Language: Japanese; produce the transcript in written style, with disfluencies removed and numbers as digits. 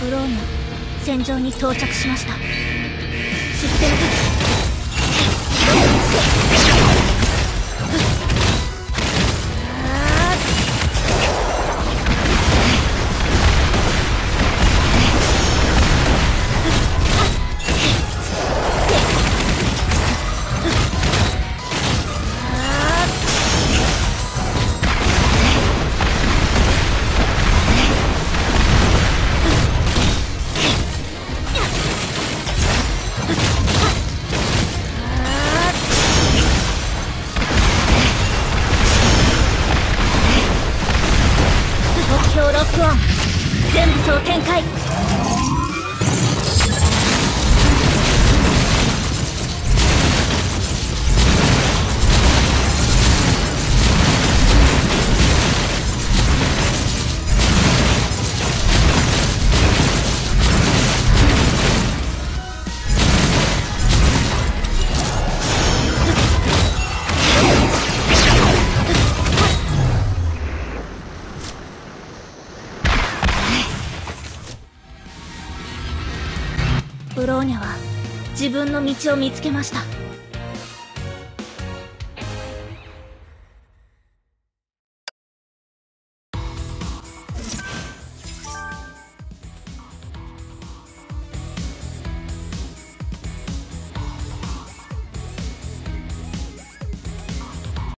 ブローニャ戦場に到着しました。システムロックオン、全武装展開。ブローニャは自分の道を見つけました。